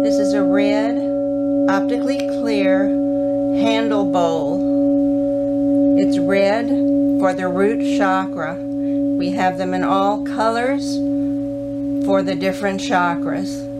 This is a red, optically clear handle bowl. It's red for the root chakra. We have them in all colors for the different chakras.